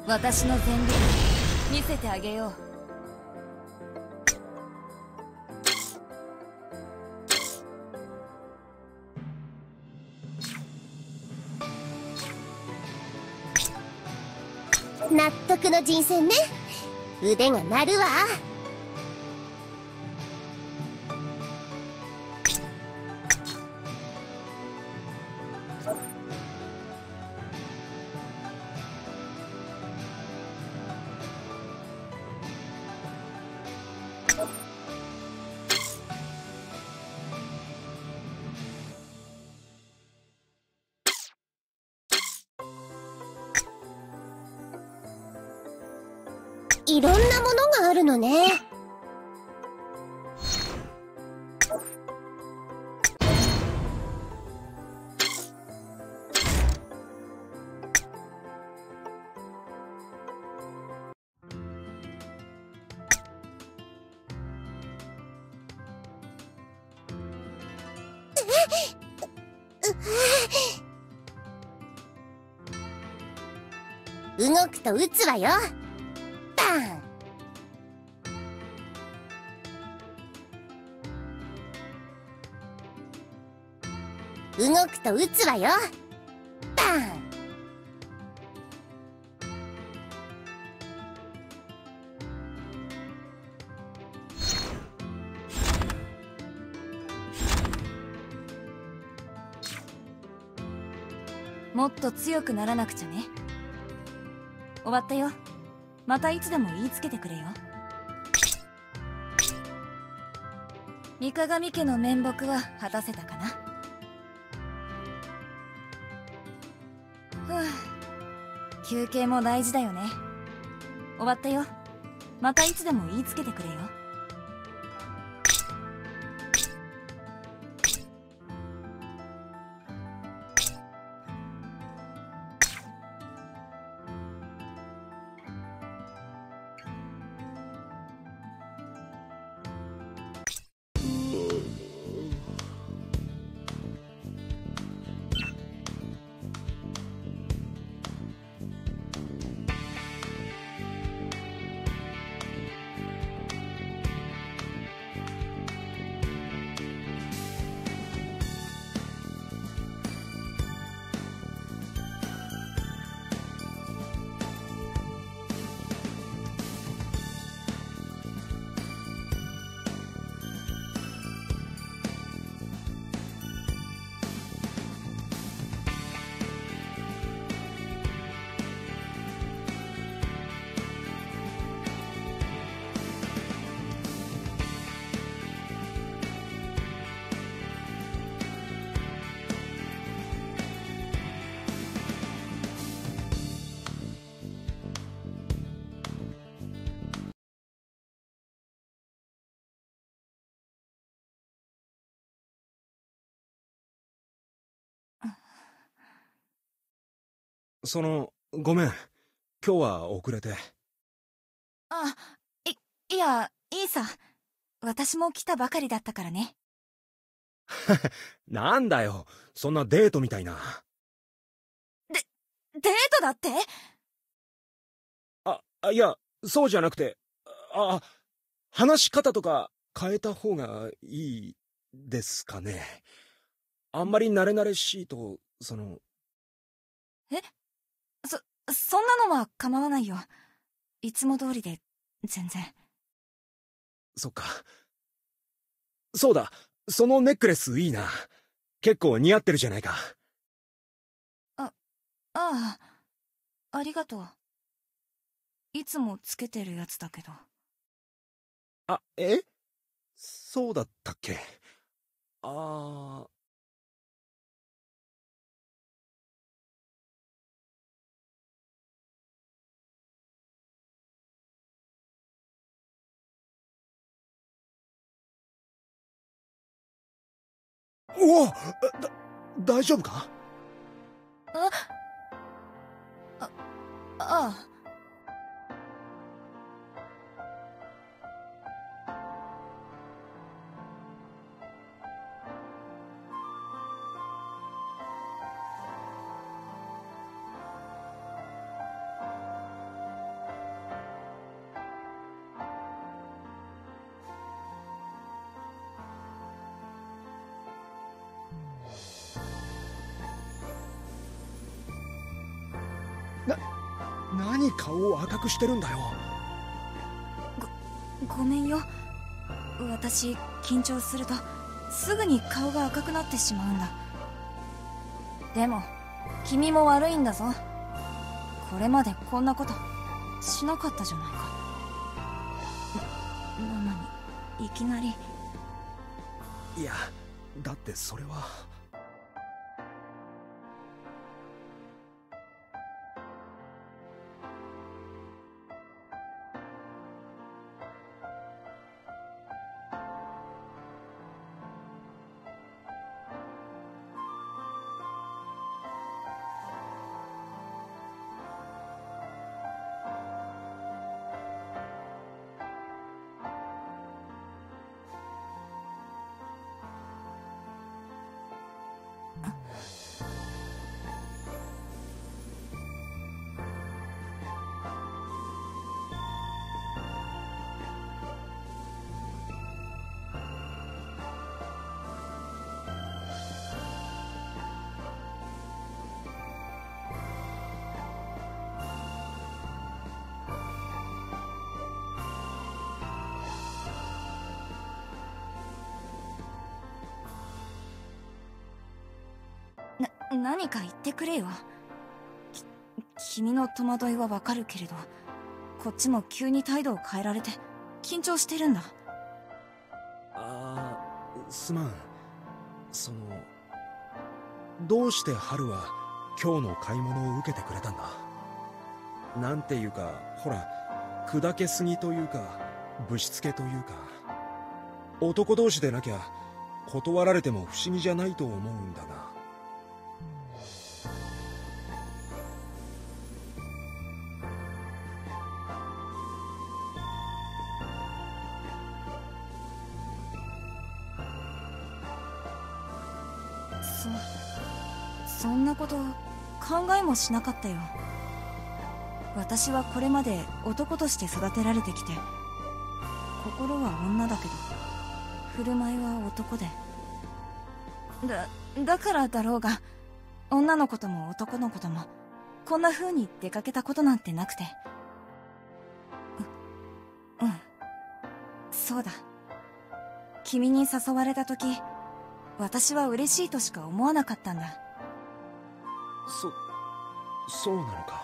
私の全力見せてあげよう。 納得の人選ね。腕が鳴るわ。いろんなものがあるのね。動くと撃つわよ。バン。動くと撃つわよ。バン。 もっと強くならなくちゃね。終わったよ。またいつでも言いつけてくれよ。三鏡家の面目は果たせたかな。ふう、休憩も大事だよね。終わったよ。またいつでも言いつけてくれよ。 ごめん。今日は遅れて。 あ、いや、いいさ。私も来たばかりだったからね。 なんだよ、そんなデートみたいな。 デートだって？ いや、そうじゃなくて、話し方とか変えた方がいいですかね。あんまり慣れ慣れしいと、 え？そんなのは構わないよ。いつも通りで、全然。 そっか。そうだ、そのネックレスいいな。結構似合ってるじゃないか。 ああ、ありがとう。いつもつけてるやつだけど。 そうだったっけ？あー。うわ！大丈夫か？ ああ。 何顔を赤くしてるんだよ。 ごめんよ。私緊張するとすぐに顔が赤くなってしまうんだ。でも君も悪いんだぞ。これまでこんなことしなかったじゃないか。なのにいきなり。 いや、だってそれは。 何か言ってくれよ。君の戸惑いはわかるけれど、こっちも急に態度を変えられて緊張してるんだ。 すまん。どうして春は今日の買い物を受けてくれたんだ。なんていうか、ほら、砕けすぎというかぶしつけというか、男同士でなきゃ断られても不思議じゃないと思うんだが。 そんなこと考えもしなかったよ。私はこれまで男として育てられてきて、心は女だけど振る舞いは男で、だからだろうが、女の子とも男の子ともこんな風に出かけたことなんてなくて。そうだ。君に誘われた時、私は嬉しいとしか思わなかったんだ。 そうなのか。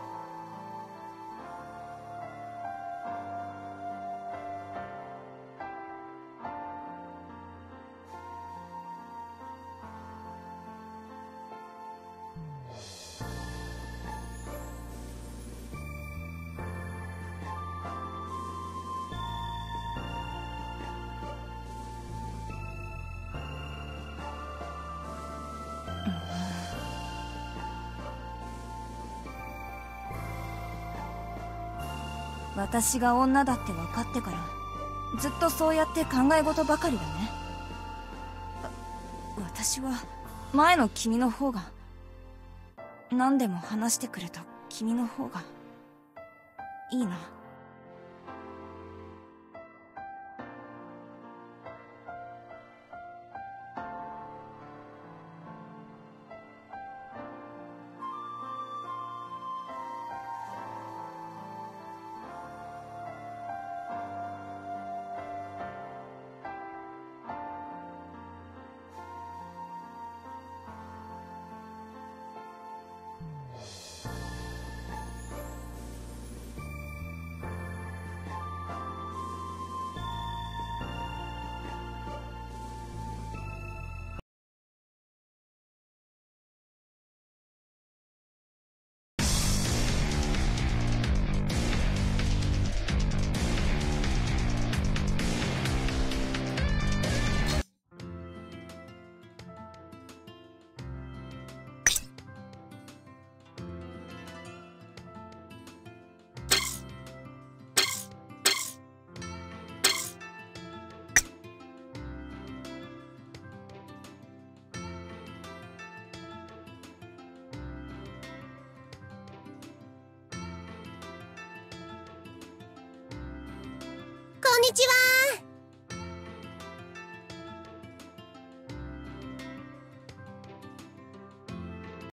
私が女だって分かってからずっとそうやって考え事ばかりだね。私は前の君の方が、何でも話してくれた君の方がいいな。 こんにちは。